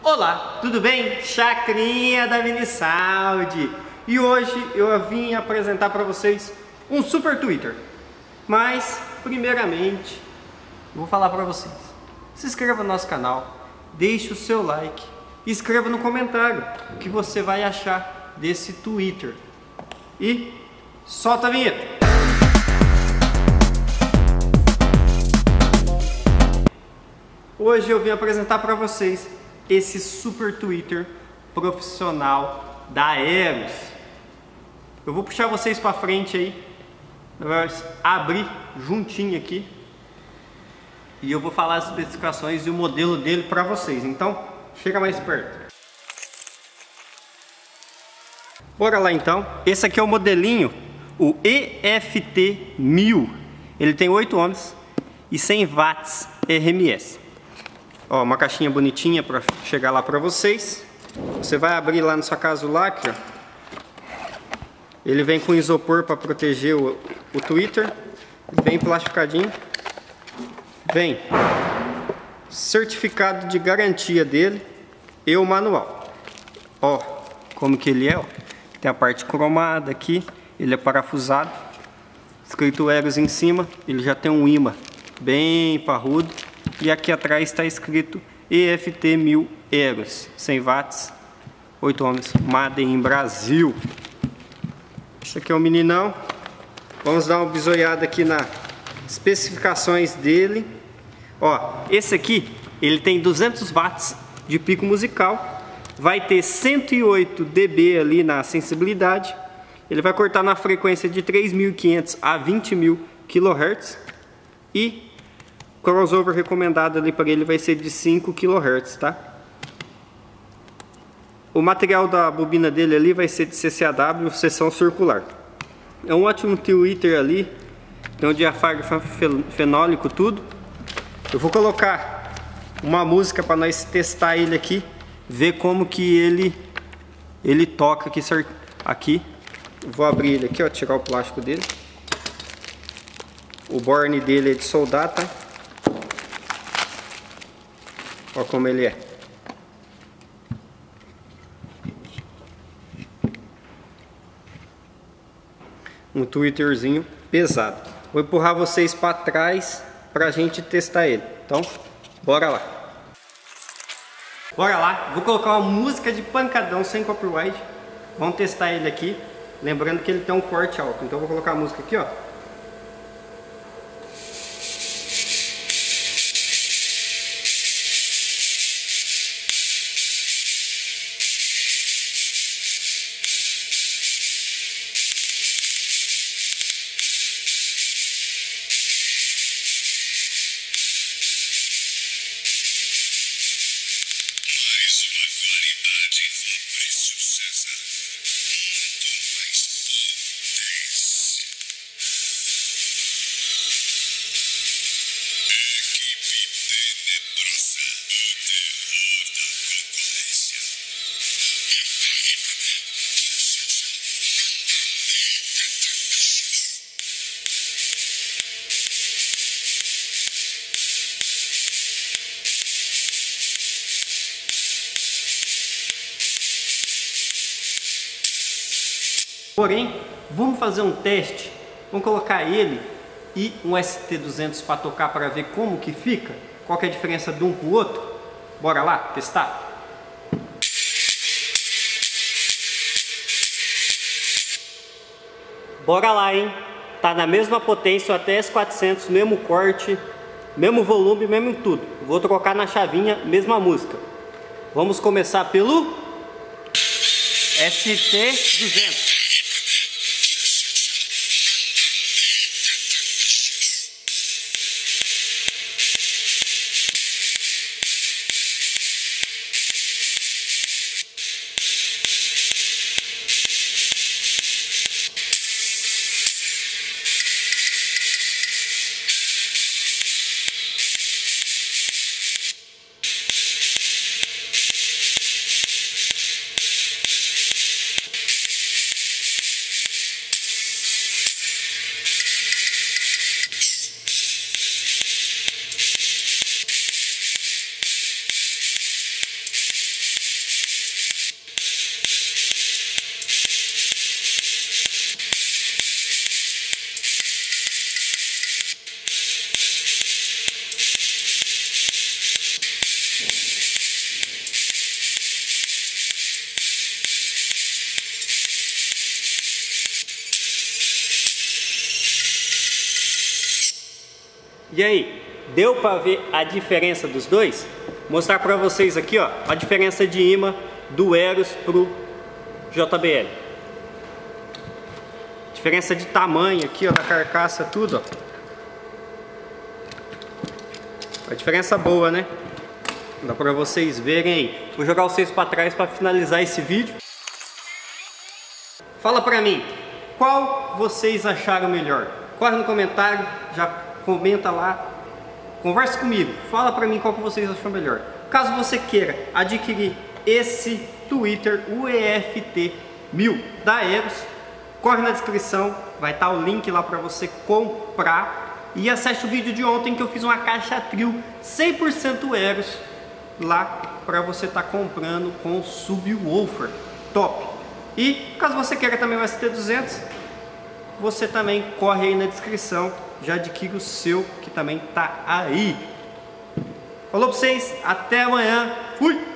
Olá, tudo bem? Chacrinha da Minisaúde. E hoje eu vim apresentar para vocês um super Twitter. Mas, primeiramente, vou falar para vocês. Se inscreva no nosso canal, deixe o seu like e escreva no comentário o que você vai achar desse Twitter. E solta a vinheta! Hoje eu vim apresentar para vocês esse super Twitter profissional da Aeros. Eu vou puxar vocês para frente aí, abrir juntinho aqui e eu vou falar as especificações e o modelo dele para vocês. Então, chega mais perto. Bora lá então. Esse aqui é o modelinho, o EFT1000. Ele tem 8 ohms e 100 watts RMS. Ó, uma caixinha bonitinha para chegar lá para vocês. Você vai abrir lá na sua casa o lacre, ó. Ele vem com isopor para proteger o Twitter. Vem plastificadinho. Vem certificado de garantia dele e o manual. Ó, como que ele é, ó. Tem a parte cromada aqui. Ele é parafusado. Escrito Aeros em cima. Ele já tem um imã bem parrudo. E aqui atrás está escrito EFT1000 Aeros, 100 watts, 8 ohms, Made in Brasil. Esse aqui é o meninão. Vamos dar uma bisoiada aqui nas especificações dele. Ó, esse aqui, ele tem 200 watts de pico musical. Vai ter 108 dB ali na sensibilidade. Ele vai cortar na frequência de 3.500 a 20.000 kHz. E crossover recomendado ali para ele vai ser de 5 kHz, tá? O material da bobina dele ali vai ser de CCAW, seção circular. É um ótimo Twitter ali, tem um diafragma fenólico, tudo. Eu vou colocar uma música para nós testar ele aqui, ver como que ele toca aqui. Eu vou abrir ele aqui, ó, tirar o plástico dele. O borne dele é de soldar, tá? Olha como ele é. Um Twitterzinho pesado. Vou empurrar vocês para trás para a gente testar ele. Então, bora lá. Bora lá. Vou colocar uma música de pancadão sem copyright. Vamos testar ele aqui. Lembrando que ele tem um corte alto. Então, vou colocar a música aqui, ó. Porém, vamos fazer um teste. Vamos colocar ele e um ST200 para tocar para ver como que fica. Qual que é a diferença de um para o outro? Bora lá testar? Bora lá, hein? Tá na mesma potência, até S400, mesmo corte, mesmo volume, mesmo tudo. Vou trocar na chavinha, mesma música. Vamos começar pelo ST200. E aí, deu para ver a diferença dos dois? Vou mostrar para vocês aqui, ó, a diferença de imã do Eros pro JBL. Diferença de tamanho aqui, ó, da carcaça, tudo, ó. A diferença boa, né? Dá para vocês verem aí. Vou jogar vocês para trás para finalizar esse vídeo. Fala para mim, qual vocês acharam melhor? Corre no comentário, já comenta lá. Conversa comigo, fala para mim qual que vocês acham melhor. Caso você queira adquirir esse Twitter UEFT 1000 da Eros, corre na descrição, vai estar o link lá para você comprar. E acesse o vídeo de ontem que eu fiz uma caixa trio 100% Eros lá para você estar comprando com subwoofer top. E caso você queira também o ST200, você também corre aí na descrição, já adquire o seu que também tá aí. Falou pra vocês, até amanhã, fui!